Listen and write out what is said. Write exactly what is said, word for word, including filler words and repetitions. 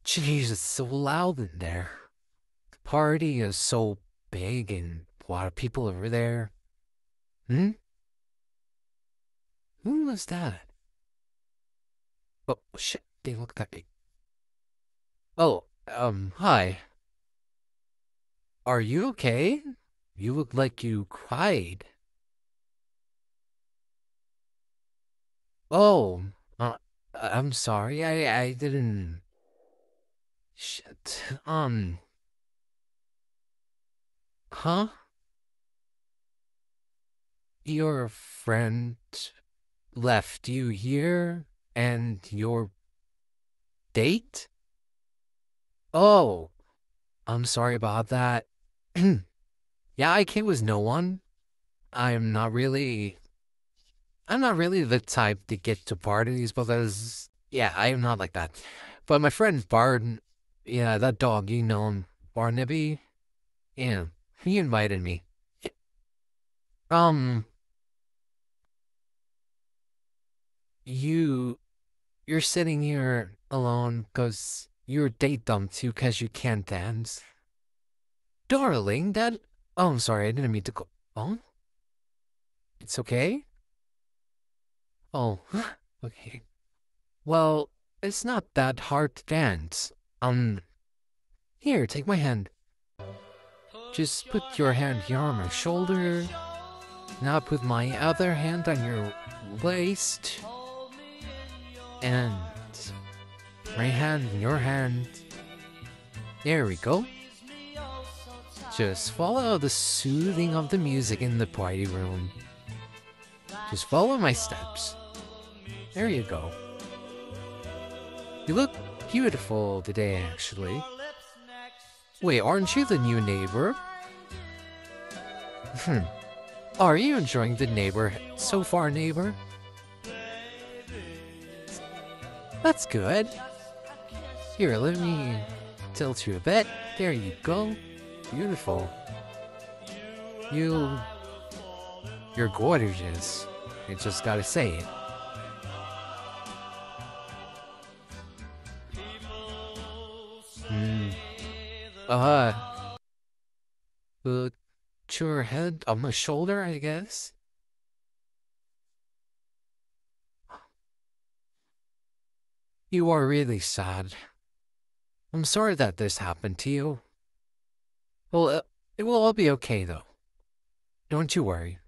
Jeez, it's so loud in there. The party is so big and a lot of people over there. Hmm? Who was that? Oh, shit, they looked at me. Oh, um, hi. Are you okay? You look like you cried. Oh, uh, I'm sorry. I I didn't. Shit. Um, huh? Your friend left you here and your date? Oh, I'm sorry about that. Yeah, I came with no one. I'm not really. I'm not really the type to get to parties because, yeah, I am not like that. But my friend Bard, yeah, that dog, you know him, Barnaby. Yeah, he invited me. Um, you, you're sitting here alone because your date dumped you because you can't dance. Darling, that. Oh, I'm sorry, I didn't mean to go. Oh, it's okay? Oh, okay. Well, it's not that hard to dance. Um, here, take my hand. Just put your hand here on my shoulder. Now put my other hand on your waist. And my hand in your hand. There we go. Just follow the soothing of the music in the party room. Just follow my steps. There you go. You look beautiful today, actually. Wait, aren't you the new neighbor? Hmm. Are you enjoying the neighbor so far, neighbor? That's good. Here, let me tilt you a bit. There you go. Beautiful. You... You're gorgeous. I just gotta say it. Hmm. Uh... Put your head on my shoulder, I guess? You are really sad. I'm sorry that this happened to you. Well, uh, it will all be okay, though. Don't you worry.